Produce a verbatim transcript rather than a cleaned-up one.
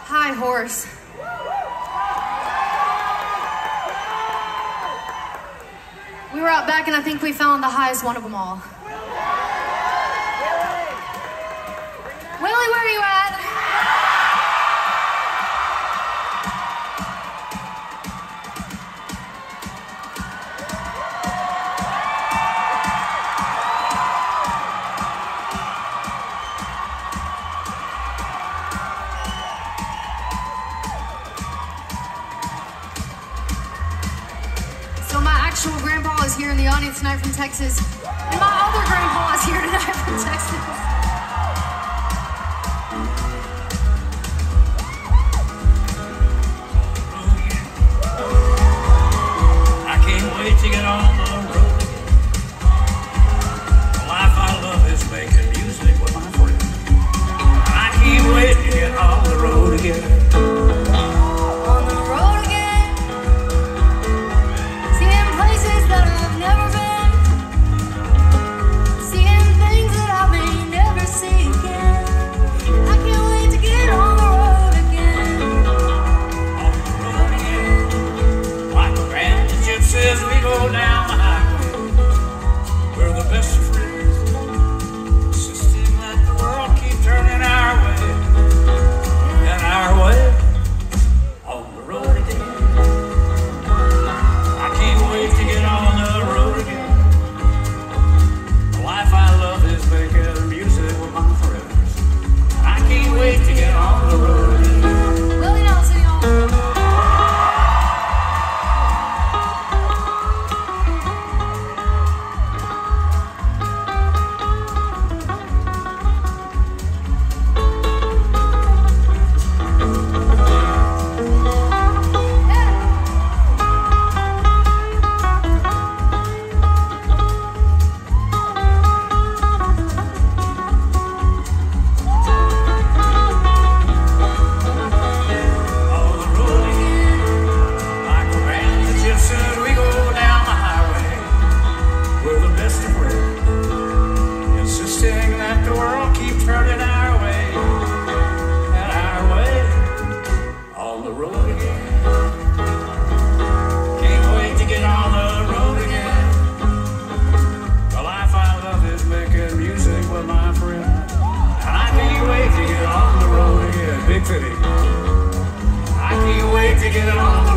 high horse. We were out back and I think we found the highest one of them all. Willie, where are you at? So my actual grandpa is here in the audience tonight from Texas, and my other grandpa is here tonight from Texas. I can't wait to get on the road again. The life I love is making music with my friends. I can't wait to get on the road again. I can't wait to get on